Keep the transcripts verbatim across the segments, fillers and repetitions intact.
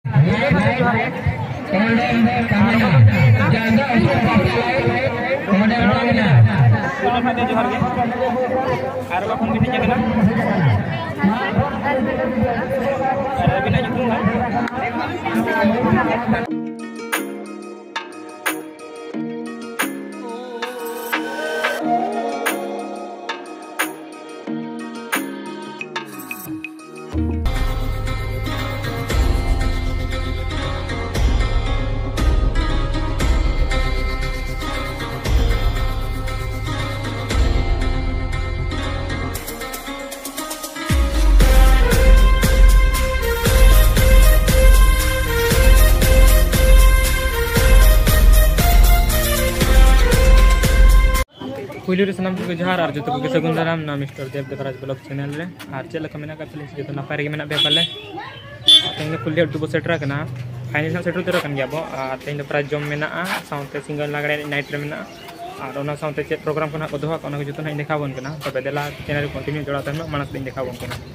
Police सामान को जहार और जो तो सगुन दाराम ना mister Dev Devraj blog channel रे और चेल का मेना का चले जो नपाय रे मेना बे पाले तेन फुल डेट दुबो सेटर कना फाइनल सेटर दर कन गया बो तेन प्राइज जम मेना साउंड सिंगल लागड़े नाइट रे मेना और ओना साउंड चे प्रोग्राम को ना को दोहा को जो तो ना देखा बन कना तबे देला चैनल कंटिन्यू जोड़ा तन मानस दिन देखा बन कना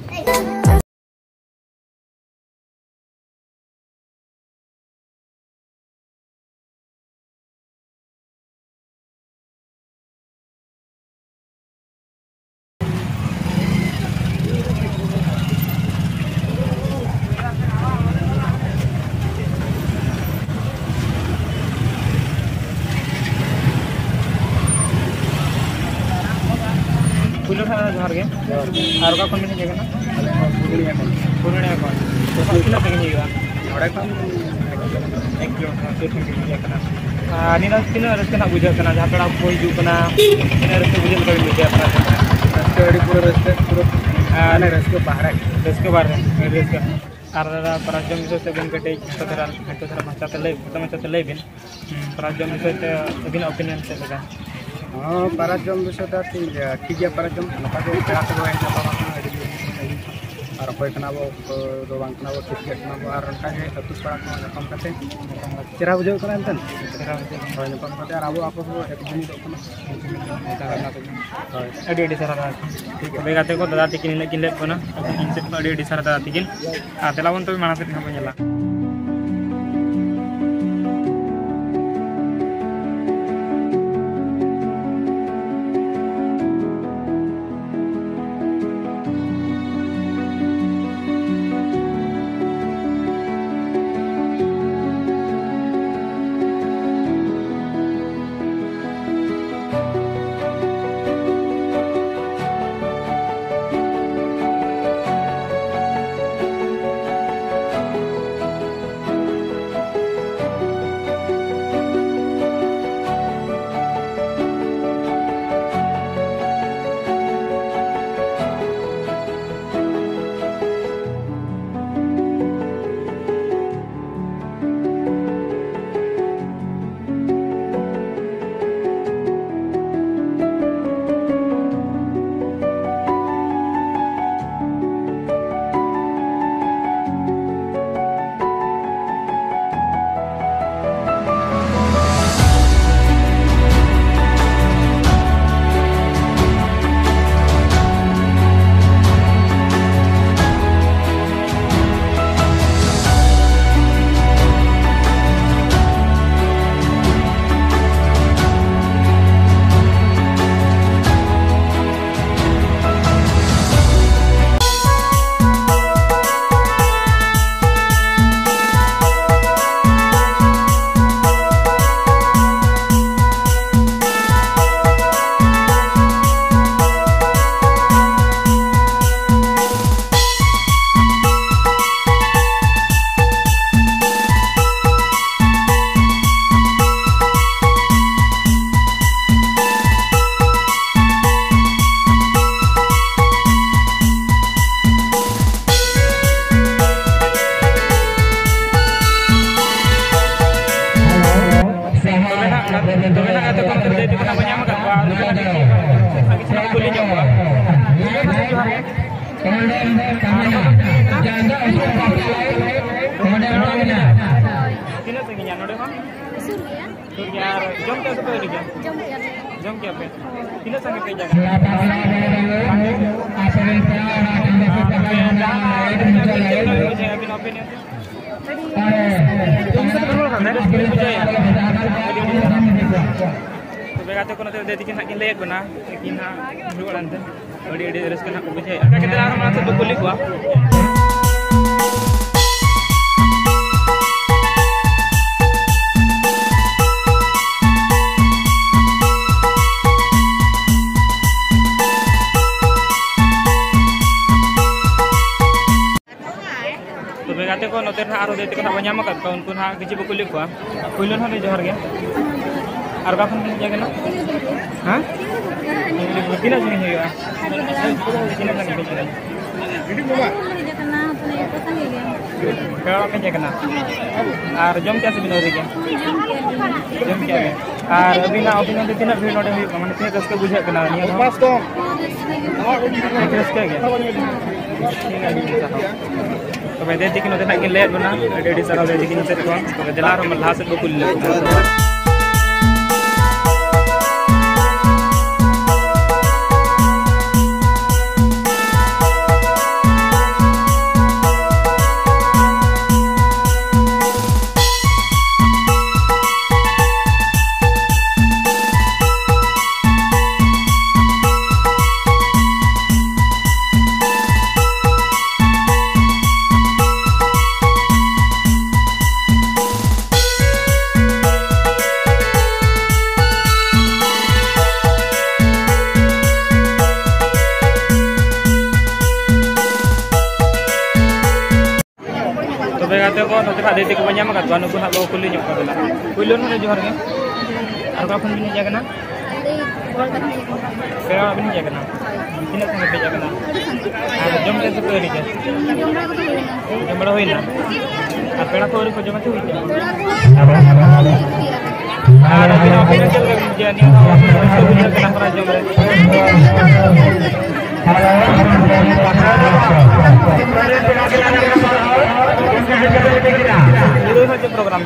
जोहार गे और का कौन मिले ना पुरुलिया को पुरुलिया को तो कितना पे गएगा ओडा को एक किलोमीटर से तीन किलोमीटर कना आनी ना किना रस्ते ना बुझा कना जहां पेड़ा कोई जु कना किना रस्ते बुझे कर मिल गया अपना रस्ते अड़ी पूरा रस्ते पूरा आने रस्ते बाहर रस्ते बाहर रस्ते आररा पराजम विषय से बिन कटे तदरा तदरा माचा तले तम माचा तले बिन पराजम विषय से बिन ओपिनियन से लगा हाँ पराजम विषय दा ठीक है ठीक है पराजम नपा दे पेड़ा को है और कोई कना वो दो बांग कना वो टिकट ना वो और का है सब पड़ा को कम करते चेहरा बुझो कना अंतन चेहरा बुझो होय नपा करते और अब आप को एक दिन दो कना करना तो एडी एडी सारा ठीक है बेगाते को दादा तिकिन किन ले कोना इनसे एडी एडी सारा दादा तिकिन आ तेलावन तो मानस न बनेला Jom ke apa ini? Jom ke apa? Jom ke apa? Tidak sangat kerja. Tebe kata ko na tayo dito kina kin layat bana kina duwalan tan adi adi raska na ko bujay aka kita lang mga sa kulit wa tebe kata ko no ter aro dito ko na banyama kat kaun kun ha kiji kulit wa kuilon ha ni johar ge আর কখন জায়গা না হ্যাঁ কিনা জানি হইয়া কিনা জানি হইয়া এডি বাবা জানা আপনি কথা হই গয়া কেডা কে জায়গা না আর জম কে আছে বিনোর কে জম কে আর অবিনা অবিনা তে তিনা ভিড় নডে হই মানে তে রসকে বুঝা কেনা নিয়া পাঁচ তো আমার রসকে গে तो मैं देती कि नोते ना के ले बना डेडी सारा देती कि नोते को तो दिलार हम लास्ट को कुल kata ko no tera dete ko banyama kat wanu ko na bawa kuli nyok kadala kuilon na johar ge ar ka phun bini jaga na bol kan kaya bini jaga na tina sang pe jaga na ar jom ke to ri ke jom bada hoina ar pena ko ri ko jom te hoite ar bina bina chal ge jani ko bina kana para jom re itu saja program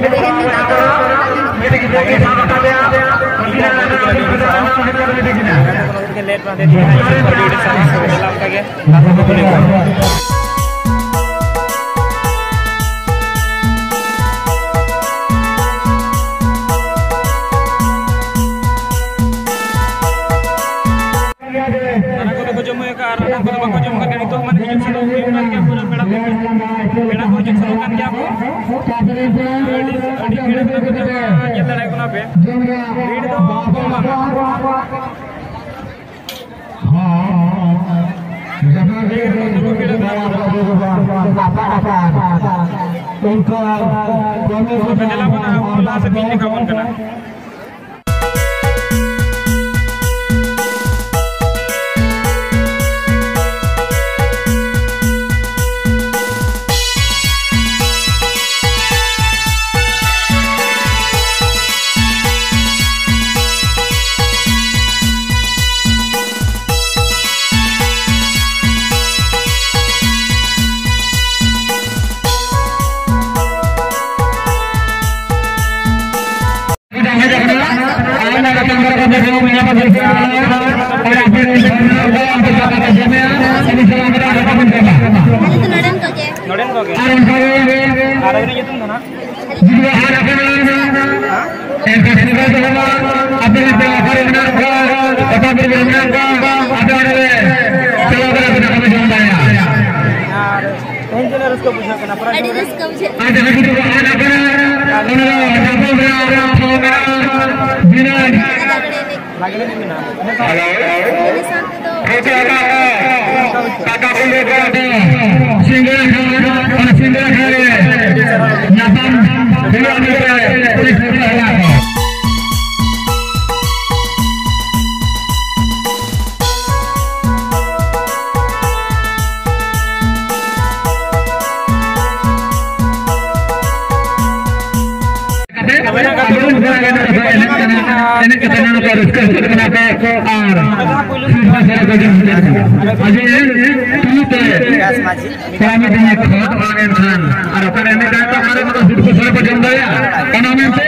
Noden ko ke ara ini itu mana juga ada kan yang kasih kau sama apa yang telah kau benar kau apa benar kau apa ada kalau kalau kita kami jangan tanya engineer उसको पूछा करना पड़ा है इसको पूछे ada lagi juga ada kan kalau ada benar benar lagi lagi mana halo ini satu tu itu apa kata boleh berada singgah kalau singgah kali nyapam belum ada polis berada ini kita nak teruskan kenapa ar aja विकास माझी kami dengan khot orang kan ada pada ini data ada pada sudah besar pada janda ya karena nanti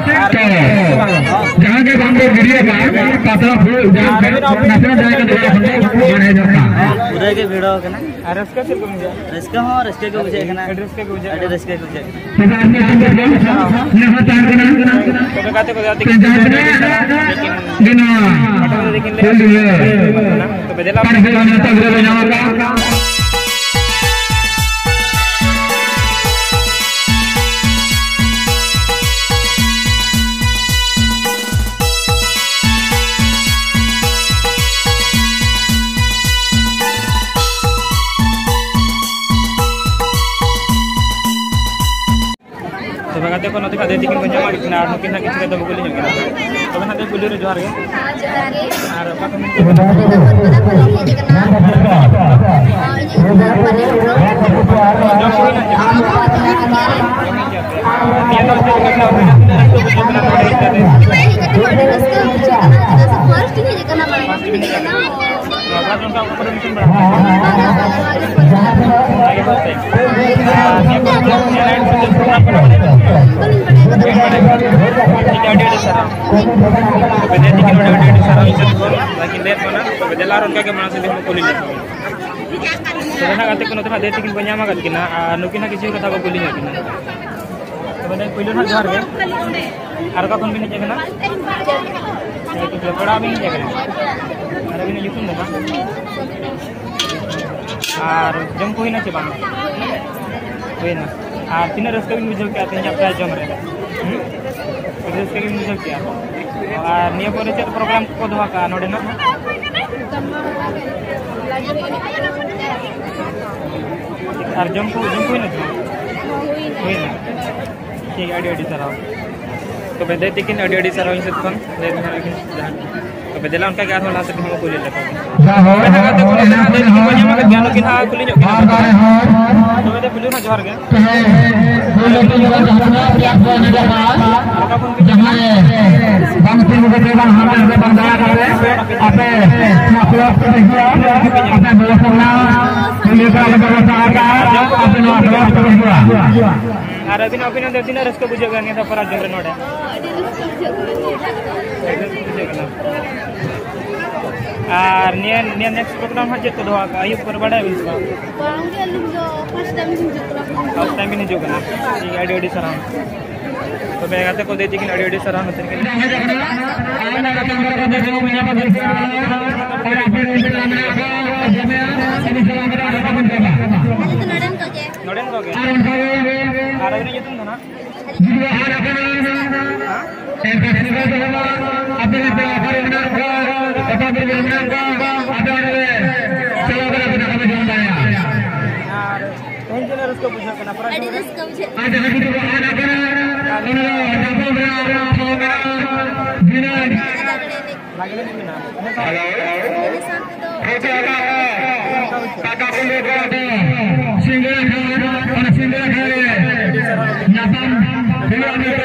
jangan ke bangku video kan patra full jangan nasional jangan ke dua bangku mana jata udah ke video kan aras ka sir ko mujhe aras ka ho aras ke ko mujhe kana address ke ko mujhe address ke ko mujhe तो आदमी अंदर जाओ यहाँ चार बना तो कहते को जाती लेकिन बिना लेकिन तो बदला पर से आने तक रे बनावा Bagate ko nanti kade tikin banyak mari kena mungkin nak kita dah boleh nyok. Tapi nanti kuliah tu johar ke? Johar ke. Arab apa kami? और जम कोई ना चबा कोई ना और तीन रस्ते भी मुझे क्या तीन चार जम रहे रस्ते भी मुझे क्या और निया पर चेक प्रोग्राम को दवा का नोडे ना और जम को जम कोई ना कोई ना ठीक है अड़ी सर तो बेदे तिकिन अड़ी अड़ी सर इनसे कौन तो बेदला उनका क्या होला से हम को ले लेते ज्ञान के ना कुली जो तो बेदे पुलिस ना जोर के bangsa negara bang hara ke bandara kare apa makhluk terhiya apa bolehna negara negara sahara apa makhluk terhiya ara bin opinion de tin rasko bujega ne ta para jore node আর নিয়ে নিয়ে next programme হচ্ছে তো দোয়া আয়ুব पर बड़ा है इसका बांगे लुक जो फर्स्ट टाइम हिंदी को फर्स्ट टाइम नहीं जो करना ठीक आईडी आईडी सर तो मैं कहते को देती कि आईडी आईडी सर हम के नोडन को के आर ने तुम था ना उसको पूछा करना पड़ा एड्रेस का मुझे लागले नहीं ना मेरे साथ तो काका बोले गाते सिंगल और सिंगल खाए नाम खिलाने के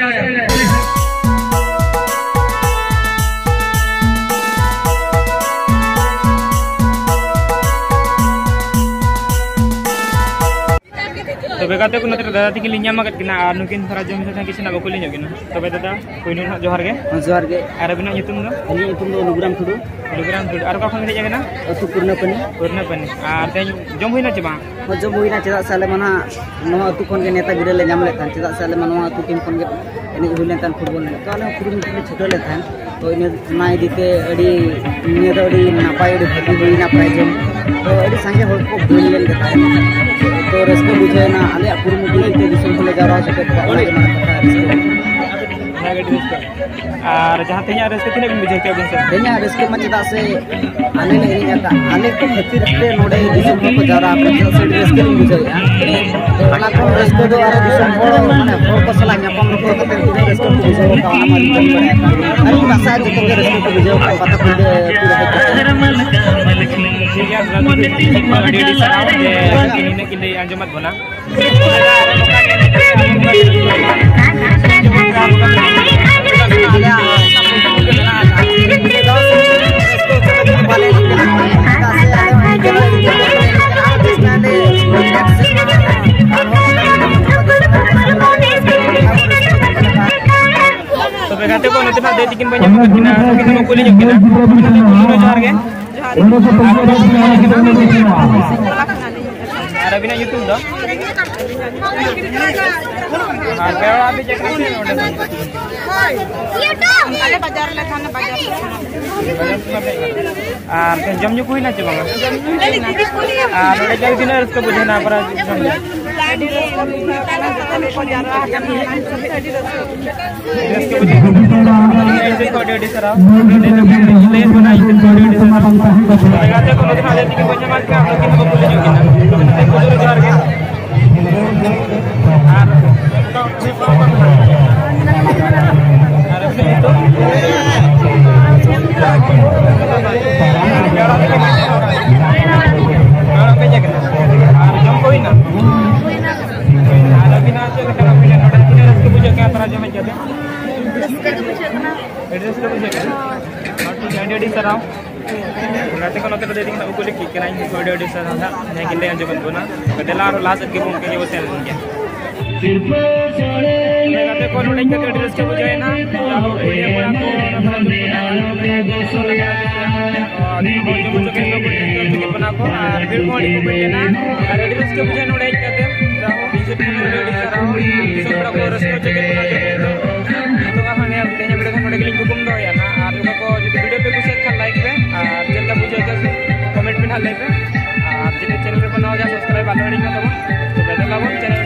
तो बेगाते को नतर दादा तिकी लिnya magat kina nukin farajam sa kisi na bakuli nyo kina to be dada koinu na johar ge johar ge arabina nyutum do ani nyutum do lugram tudu lugram tudu ar ka khon ge jagana atu purna pani purna pani ar te jom hoina che ba jom hoina cheda sale mana no atu kon ge neta gire le nyam le tan cheda sale mana atu tim kon ge eni hulen tan football le to ale purum le choto le tan to ine nai dite adi ne do adi napai adi bhagi hoina prai jom to adi sange hol ko bulen ge tan तो रस्को बुझे ना आले पुरुम बुले ते दिसम ले Zara सके ओले ना कथा रस्को और जहां तेया रस्को तिने बिन बुझे के बिन से तेया रस्को म चदा से आले ने नी जाता आले को खतिर ते नोडे दिसम को जारा आपन से रस्को बिन बुझे तो ना को रस्को दो आरे दिसम होड़ माने होड़ को सला न्यापम को कते तिने रस्को बुझे का हमार जन पड़े अरे भाषा जो के रस्को को बुझे का पता पूरे ठीक है डी डी सराव जे किने किने अंजमत बना Ada गाते को नते दे तिकिन बanya को किना किन को कुली जकिना जोहार गे আর अभी ना यूट्यूब दो আর केवल अभी चेक नहीं है ओडे यूट्यूब अरे बाजार ले खाना बाजार আর जम जो कोई ना चे बांगा আর ओडे जाई दिन रस्ता बुझना पर nanti kalau kita dari kita ukur lagi kena ini video di sana ada yang kita yang jangan guna kedelar last ke pun ke hotel mungkin mereka tu kalau lagi kita dress ke baju na kalau video pun aku nama tu di baju baju ke tu baju pun aku review pun di baju na ada dress ke baju na lagi kita tahu visit pun video di sana visit pun aku dress ke baju itu kan hanya video video kan udah link hukum doa ya na ada juga jadi video पे कुछ अच्छा like पे और जल्दी मुझे एक comment में डाल दे पे आप जितने चैनल पे बनाओ या सब्सक्राइब ऑलरेडी कर दो तो बेहतर लगो चैनल